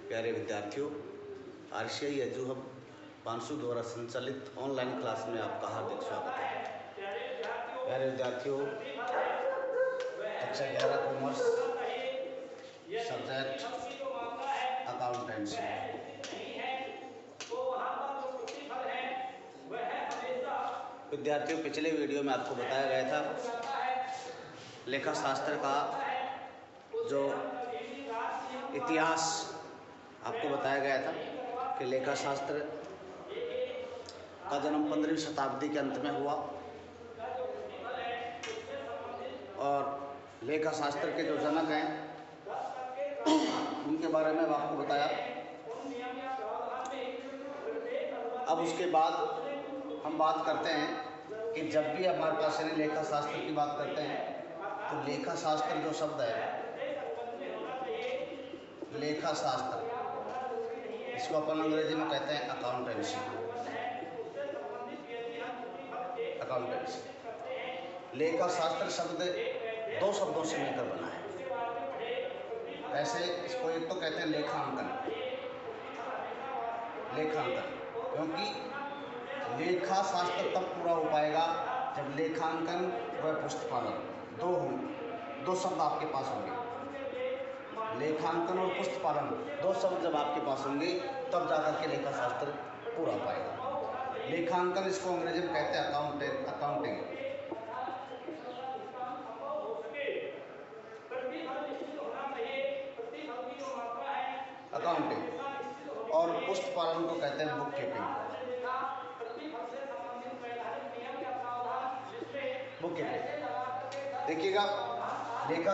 प्यारे विद्यार्थियों, RCI edu hub पांसु द्वारा संचालित ऑनलाइन क्लास में आपका हार्दिक स्वागत है। प्यारे विद्यार्थियों, कक्षा 11 कॉमर्स सब्जेक्ट अकाउंटेंसी। विद्यार्थियों, पिछले वीडियो में आपको बताया गया था लेखा शास्त्र का जो इतिहास आपको बताया गया था कि लेखा शास्त्र का जन्म 15वीं शताब्दी के अंत में हुआ और लेखा शास्त्र के जो जनक हैं उनके बारे में आपको बताया। अब उसके बाद हम बात करते हैं कि जब भी हमारे पास यानी लेखा शास्त्र की बात करते हैं तो लेखा शास्त्र जो शब्द है, लेखा शास्त्र, इसको अपन अंग्रेजी में कहते हैं अकाउंटेंसी। अकाउंटेंसी लेखा शास्त्र शब्द दो शब्दों से मिलकर बना है। ऐसे इसको एक तो कहते हैं लेखांकन, लेखांकन, क्योंकि लेखा शास्त्र तब पूरा हो पाएगा जब लेखांकन व पुस्तपालन दो शब्द आपके पास होंगे। लेखांकन और पुस्तपालन दो शब्द जब आपके पास होंगे तब जाकर के लेखा शास्त्र पूरा हो पाएगा। लेखांकन इसको अंग्रेजी में कहते हैं अकाउंटिंग। अकाउंटिंग और पुस्तपालन को कहते हैं बुक कीपिंग। बुक कीपिंग देखिएगा, लेखा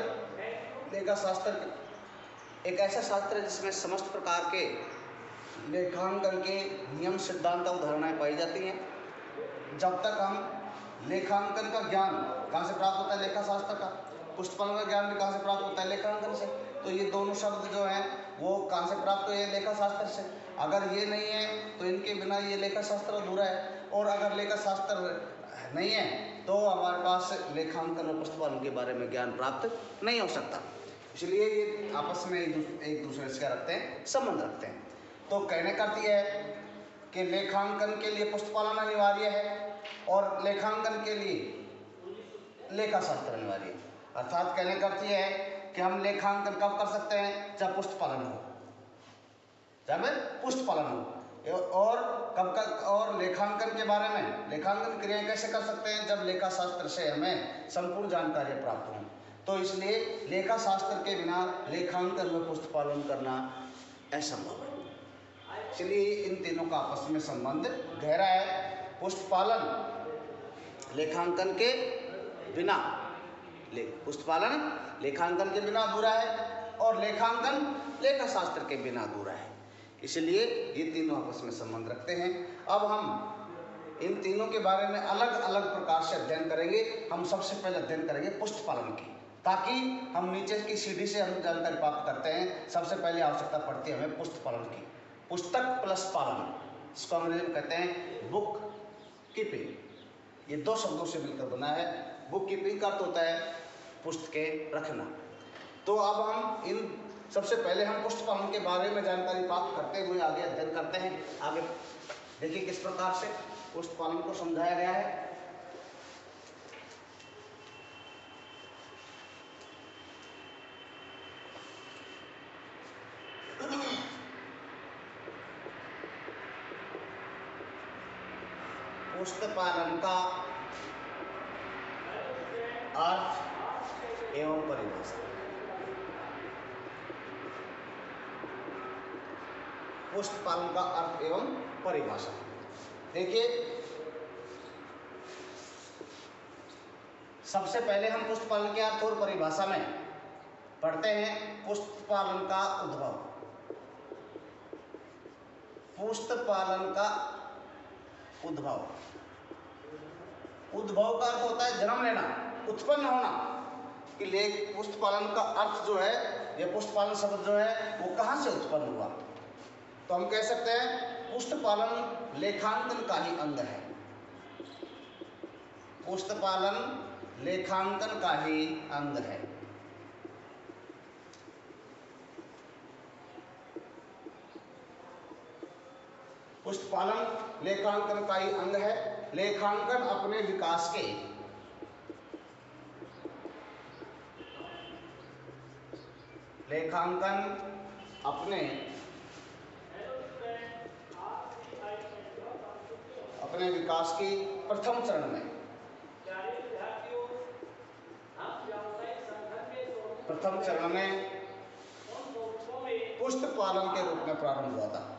शास्त्र एक ऐसा शास्त्र है जिसमें समस्त प्रकार के लेखांकन के नियम, सिद्धांत, अवधारणाएं पाई जाती हैं। जब तक हम लेखांकन का ज्ञान कहाँ से प्राप्त होता है? लेखा शास्त्र का। पुस्तपालन का ज्ञान भी कहाँ से प्राप्त होता है? लेखांकन से। तो ये दोनों शब्द जो हैं वो कहाँ से प्राप्त हुए? लेखा शास्त्र से। अगर ये नहीं है तो इनके बिना ये लेखा शास्त्र अधूरा है, और अगर लेखा शास्त्र नहीं है तो हमारे पास लेखांकन और पुस्तपालन के बारे में ज्ञान प्राप्त नहीं हो सकता। इसलिए ये आपस में एक दूसरे से क्या रखते हैं? संबंध रखते हैं। तो कहने का अर्थ यह है कि लेखांकन के लिए पुस्तपालन अनिवार्य है और लेखांकन के लिए लेखा शास्त्र अनिवार्य है। अर्थात कहने का अर्थ यह है कि हम लेखांकन कब कर सकते हैं? जब पुस्तपालन हो, जब पुस्तपालन हो। और कब का? और लेखांकन के बारे में लेखांकन क्रियाएं कैसे कर सकते हैं? जब लेखा शास्त्र से हमें संपूर्ण जानकारी प्राप्त हो। तो इसलिए लेखा शास्त्र के बिना लेखांकन व पुस्तपालन करना असंभव है। इसलिए इन तीनों का आपस में संबंध गहरा है। पुस्तपालन लेखांकन के बिना, पुस्तपालन लेखांकन के बिना अधूरा है और लेखांकन लेखा शास्त्र के बिना अधूरा है। इसलिए ये तीनों आपस में संबंध रखते हैं। अब हम इन तीनों के बारे में अलग अलग प्रकार से अध्ययन करेंगे। हम सबसे पहले अध्ययन करेंगे पुस्तपालन की, ताकि हम नीचे की सीढ़ी से हम जानकारी प्राप्त करते हैं। सबसे पहले आवश्यकता पड़ती है हमें पुस्तपालन की। पुस्तक प्लस पालन, इसको अंग्रेजी में कहते हैं बुक कीपिंग। ये दो शब्दों से मिलकर बना है। बुक कीपिंग का अर्थ होता है पुस्तकें रखना। तो अब हम इन सबसे पहले हम पुस्तपालन के बारे में जानकारी प्राप्त करते हुए आगे अध्ययन करते हैं। आगे देखिए किस प्रकार से पुस्तपालन को समझाया गया है। पुस्तपालन का अर्थ एवं परिभाषा। पुस्तपालन का अर्थ एवं परिभाषा देखिए, सबसे पहले हम पुस्तपालन के अर्थ और परिभाषा में पढ़ते हैं पुस्तपालन का उद्भव। पुस्तपालन का उद्भव, उद्भव का अर्थ होता है जन्म लेना, उत्पन्न होना। कि पुस्तपालन का अर्थ जो है, यह पुस्तपालन शब्द जो है वो कहाँ से उत्पन्न हुआ? तो हम कह सकते हैं पुस्तपालन लेखांकन का ही अंग है। पुस्तपालन लेखांकन का ही अंग है। पुष्ट पालन लेखांकन का ही अंग है। लेखांकन अपने विकास के अपने विकास के प्रथम चरण में पुष्ट पालन के रूप में प्रारंभ हुआ था।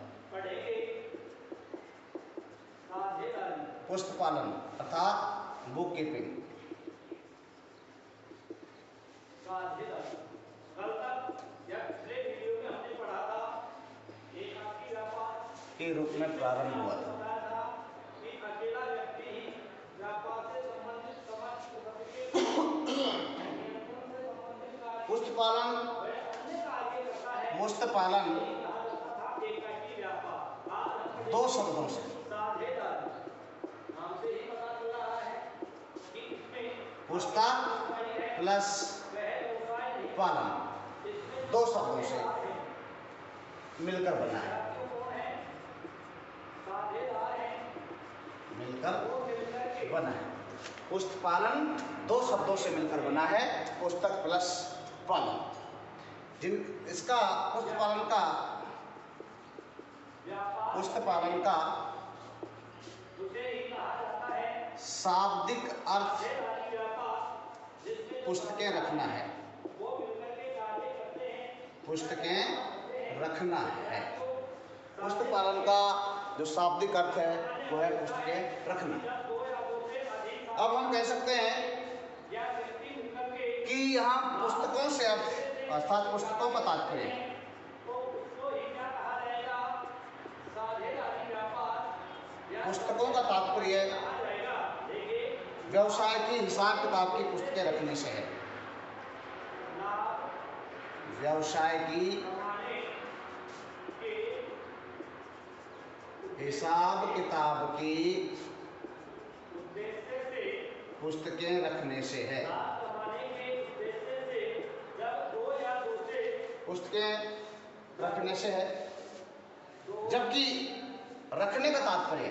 पुष्ट पालन अर्थात बुक कीपिंग। के रूप में प्रारंभ हुआ था। पुष्ट पालन दो शब्दों से पुस्तक प्लस पालन दो शब्दों से मिलकर बना है। पुष्ट पालन दो शब्दों से मिलकर बना है, पुस्तक प्लस पालन। इसका पुष्ट पालन का शाब्दिक अर्थ पुस्तकें रखना है। पुष्ट पालन का जो शाब्दिक अर्थ है वो है पुस्तकें रखना। अब हम कह सकते हैं कि यहाँ पुस्तकों से अर्थात पुस्तकों का तात्पर्य व्यवसाय की हिसाब किताब की पुस्तकें रखने से है। व्यवसाय की हिसाब किताब की पुस्तकें रखने से है। जबकि रखने का तात्पर्य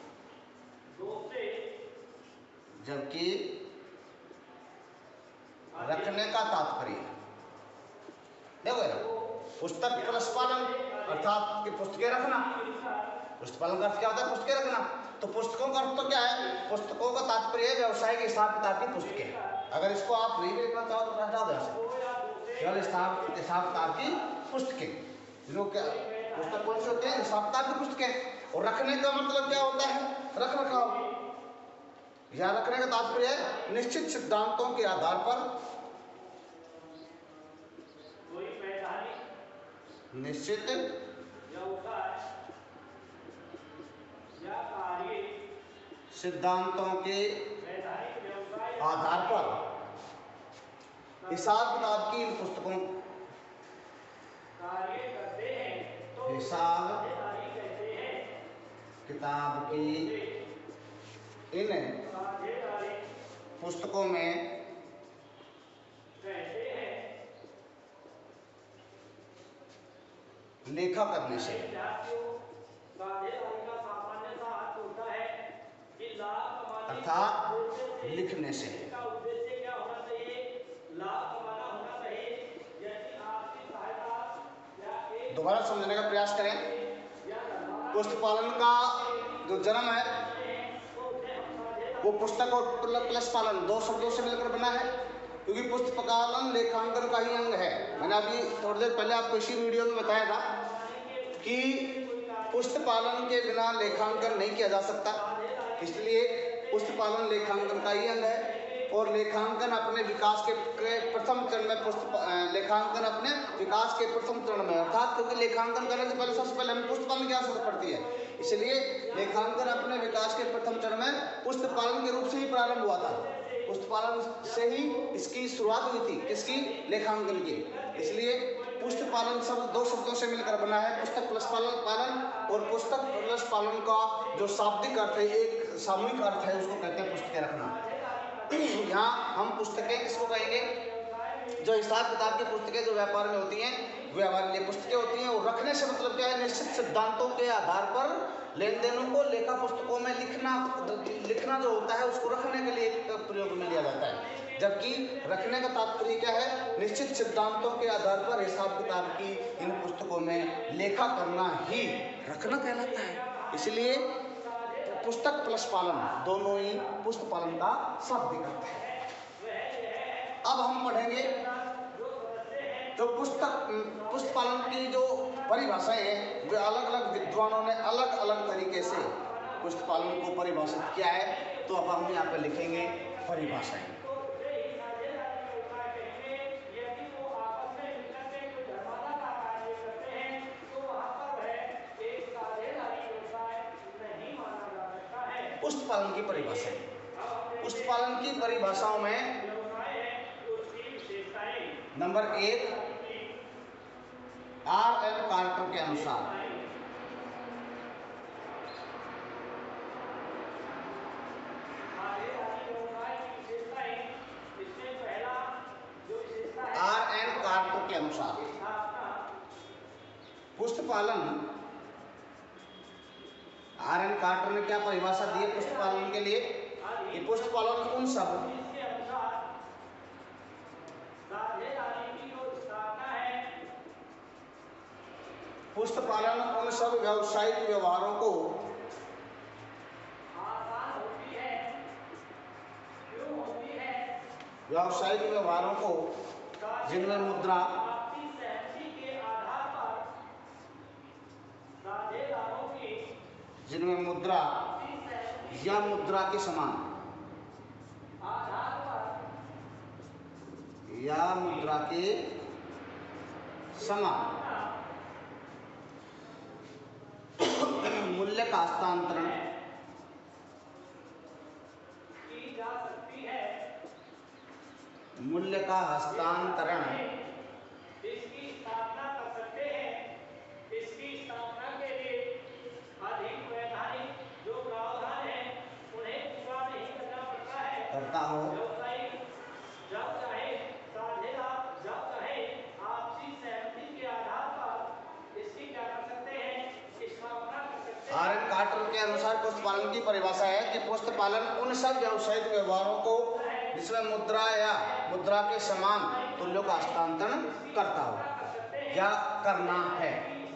देखो पुस्तक प्लस पालन अर्थात कि पुस्तकें रखना। पुस्तक पालन का अर्थ क्या होता है? पुस्तकें रखना। तो पुस्तकों का अर्थ तो क्या है? पुस्तकों का तात्पर्य है व्यवसाय के हिसाब किताब की पुस्तकें। अगर इसको आप नहीं भी लिखना चाहो तो हटा दो यहाँ से, केवल हिसाब किताब की पुस्तकें। जो क्या पुस्तक कौन से होते हैं? हिसाब किताब की पुस्तकें। और रखने का मतलब क्या होता है? रख रखाव। या रखने का तात्पर्य है निश्चित सिद्धांतों के आधार पर हिसाब किताब की इन पुस्तकों पुस्तकों में लेखा करने से अर्थात लिखने से। दोबारा समझने का प्रयास करें। पुष्ट पालन का जो जन्म है वो पुस्तक और प्लस पालन दो शब्दों से मिलकर बना है, क्योंकि पुष्ट पालन लेखांकन का ही अंग है। मैंने अभी थोड़ी देर पहले आपको इसी वीडियो में बताया था कि पुष्ट पालन के बिना लेखांकन नहीं किया जा सकता। इसलिए पुष्ट पालन लेखांकन का ही अंग है। और लेखांकन अपने विकास के प्रथम चरण में अर्थात क्योंकि लेखांकन करने से पहले सबसे पहले हमें पुष्ट पालन की आवश्यकता पड़ती है, इसलिए लेखांकन अपने विकास के प्रथम चरण में पुष्ट पालन के रूप से ही प्रारंभ हुआ था। पुष्ट पालन से ही इसकी शुरुआत हुई थी। किसकी? लेखांकन की। इसलिए पुष्ट पालन शब्द दो शब्दों से मिलकर बना है, पुस्तक प्लस पालन। और पुस्तक प्लस पालन का जो शाब्दिक अर्थ है, एक सामूहिक अर्थ है, उसको कहते हैं पुस्तकें रखना। यहाँ हम पुस्तकें किसको कहेंगे? जो हिसाब किताब की पुस्तकें जो व्यापार में होती हैं वे हमारे लिए पुस्तकें होती हैं। और रखने से मतलब क्या है, निश्चित सिद्धांतों के आधार पर लेन देनों को लेखा पुस्तकों में लिखना जो होता है उसको रखने के लिए प्रयोग में लिया जाता है। जबकि रखने का तात्पर्य क्या है, निश्चित सिद्धांतों के आधार पर हिसाब किताब की इन पुस्तकों में लेखा करना ही रखना कहलाता है। इसलिए पुस्तक प्लस पालन दोनों ही पुस्तक पालन का शाब्दिक अर्थ है। अब हम पढ़ेंगे जो पुस्तक पालन की जो परिभाषाएं हैं वे अलग अलग विद्वानों ने अलग अलग तरीके से पुस्तक पालन को परिभाषित किया है। तो अब हम यहाँ पर लिखेंगे परिभाषाएं। पुस्तक पालन की परिभाषाएं, पुस्तक पालन की परिभाषाओं में नंबर 1 R.M. कार्टर के अनुसार पुस्तक पालन, R.M. कार्टर ने क्या परिभाषा दी है पुस्तक पालन के लिए कि पुस्तक पालन उन सब पुस्तक पालन उन सब व्यावसायिक व्यवहारों को जिनमें मुद्रा या मुद्रा के समान मूल्य का हस्तांतरण इसकी स्थापना कर सकते हैं। इसकी स्थापना के लिए अधिक वैधानिक जो प्रावधान है उन्हें पूरा नहीं करना पड़ता है। व्यवसायिक जब चाहे, साझेदार जब चाहे आपसी सहमति के आधार पर इसकी क्या कर सकते हैं, स्थापना कर सकते हैं। R.M. कार्टर के अनुसार पुस्तक पालन की परिभाषा है कि पुस्तक पालन उन सब व्यावसायिक व्यवहारों को जिसमें मुद्रा या मुद्रा के समान तुल्यों का हस्तांतरण करता हो या करना है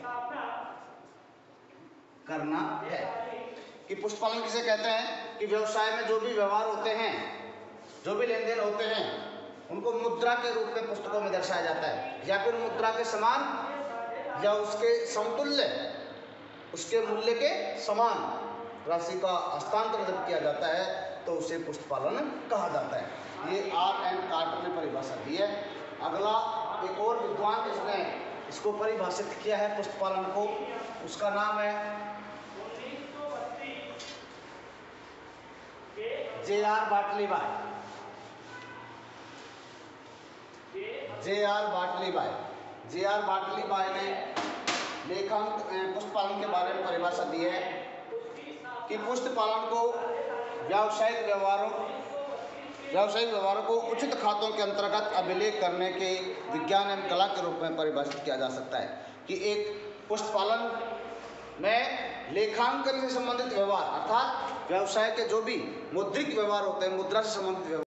कि पुस्तक पालन किसे कहते हैं कि व्यवसाय में जो भी व्यवहार होते हैं, जो भी लेन देन होते हैं उनको मुद्रा के रूप में पुस्तकों में दर्शाया जाता है या फिर मुद्रा के समान या उसके समतुल्य, उसके मूल्य के समान राशि का हस्तांतरण जब किया जाता है तो उसे पुस्तक पालन कहा जाता है। ये R.M. कार्टर ने परिभाषा दी है। अगला एक और विद्वान जिसने इसको परिभाषित किया है पुस्तक पालन को, उसका नाम है J.R. बाटली बाय ने पुस्तक पालन के बारे में परिभाषा दी है कि पुस्तक पालन को व्यावसायिक व्यवहारों को उचित खातों के अंतर्गत अभिलेख करने के विज्ञान एवं कला के रूप में परिभाषित किया जा सकता है कि एक पुस्तक पालन में लेखांकन से संबंधित व्यवहार अर्थात व्यवसाय के जो भी मौद्रिक व्यवहार होते हैं, मुद्रा से संबंधित व्यवहार